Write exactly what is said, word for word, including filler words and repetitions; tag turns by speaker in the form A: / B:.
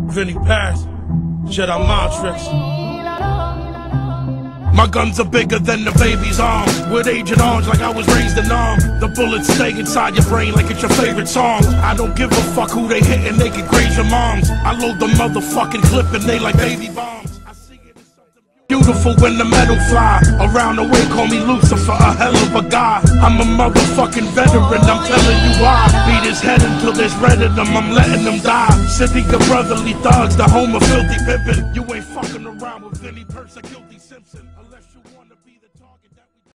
A: Vinny Barz, Jedi mind tricks. My guns are bigger than the baby's arm, with Agent Orange like I was raised in arm. The bullets stay inside your brain like it's your favorite song. I don't give a fuck who they hit and they can graze your moms. I load the motherfucking clip and they like baby bombs. I see it as something beautiful when the metal fly. Around the way call me Lucifer, a hell of a guy. I'm a motherfucking veteran, I'm telling you why. Beat his head until there's red in them, I'm letting them die. City of brotherly thugs, the home of filthy pimpin'. You ain't fucking around with Vinny Persa, guilty Simpson.